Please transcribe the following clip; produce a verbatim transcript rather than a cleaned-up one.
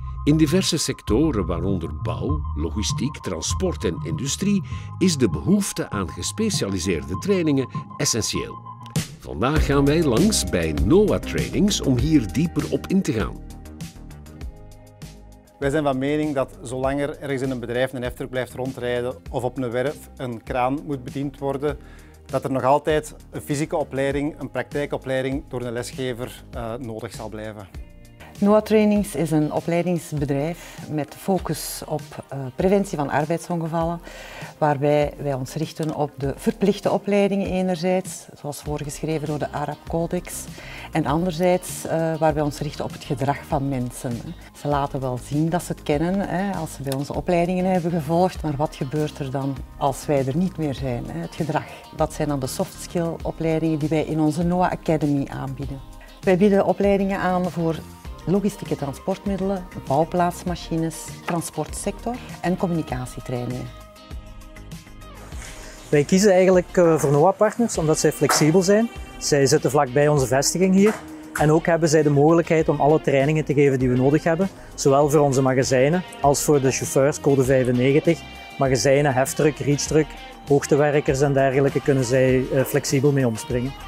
In diverse sectoren, waaronder bouw, logistiek, transport en industrie, is de behoefte aan gespecialiseerde trainingen essentieel. Vandaag gaan wij langs bij Noah Trainings om hier dieper op in te gaan. Wij zijn van mening dat zolang er ergens in een bedrijf een heftruck blijft rondrijden of op een werf een kraan moet bediend worden, dat er nog altijd een fysieke opleiding, een praktijkopleiding door een lesgever uh, nodig zal blijven. Noah Trainings is een opleidingsbedrijf met focus op uh, preventie van arbeidsongevallen, waarbij wij ons richten op de verplichte opleidingen enerzijds, zoals voorgeschreven door de Arab Codex, en anderzijds uh, waar wij ons richten op het gedrag van mensen. Ze laten wel zien dat ze het kennen hè, als ze bij onze opleidingen hebben gevolgd, maar wat gebeurt er dan als wij er niet meer zijn? Hè? Het gedrag. Dat zijn dan de soft skill opleidingen die wij in onze Noah Academy aanbieden. Wij bieden opleidingen aan voor logistieke transportmiddelen, bouwplaatsmachines, transportsector en communicatietrainingen. Wij kiezen eigenlijk voor Noah Partners omdat zij flexibel zijn. Zij zitten vlakbij onze vestiging hier en ook hebben zij de mogelijkheid om alle trainingen te geven die we nodig hebben, zowel voor onze magazijnen als voor de chauffeurs code vijfennegentig, magazijnen, heftruck, reachtruck, hoogtewerkers en dergelijke kunnen zij flexibel mee omspringen.